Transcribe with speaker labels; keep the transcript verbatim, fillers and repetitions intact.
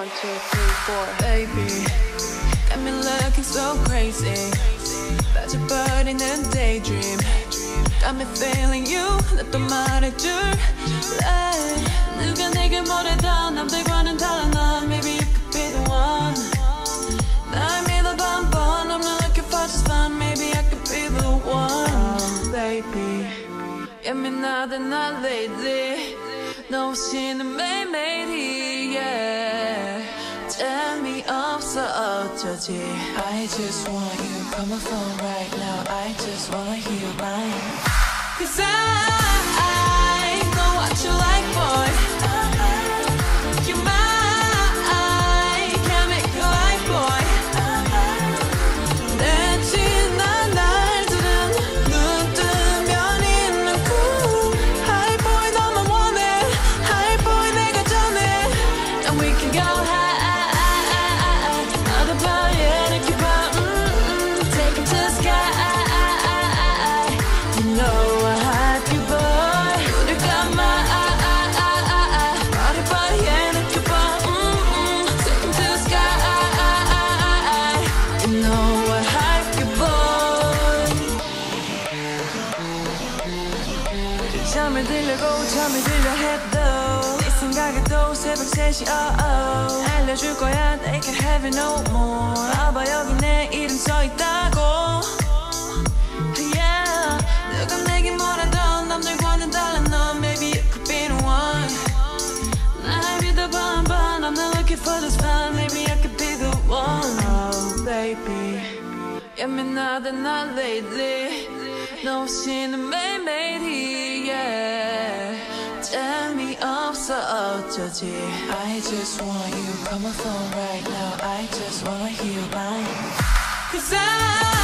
Speaker 1: One, two, three, four.
Speaker 2: Baby, got me looking so crazy. 빠져버리는 daydream. Got me feeling you. 나 또 말해줄래. 누가 내게 뭐래도 남들과는 달라 넌. Maybe you could be the one. 날 믿어봐 한번. I'm not looking for just fun. Maybe I could be the one.
Speaker 1: Oh, baby,
Speaker 2: 예민하다 나 lately. 너 없이는 매일매일이 yeah. 재미없어 어쩌지. I just want you. Call my phone right now. I just wanna hear your line. Cause I, I know what you like, boy. You're mine. Can't make you like, boy. 내 지난 날들은 눈 뜨면 있는 cool. Hi boy 너만 원해. Hi boy 내가 전해. And we can go high. Other party 느껴봐. Mm-mm. Take it to the sky. You know I hype you boy. 우리 가마. Party party 느껴봐. Mm-mm. Take it to the sky. You know I hype you boy. 잠을 들려고 잠을 들려 해도 네 생각에도 새벽 세 시 oh oh. 알려줄 거야 they can't have it no more. 봐봐 여기 내 이름 써있다고 yeah. 누가 내게 뭐라도 남들과는 달라 넌. Maybe you could be the one. 날 믿어봐 한번. I'm not looking for this fun. Maybe I could be the one.
Speaker 1: oh, baby,
Speaker 2: 예민하다 나 lately. 너 없이는 매일매일이 yeah. 재미없어 어쩌지. I just want you. Call my phone right now. I just wanna hear your line. Cause I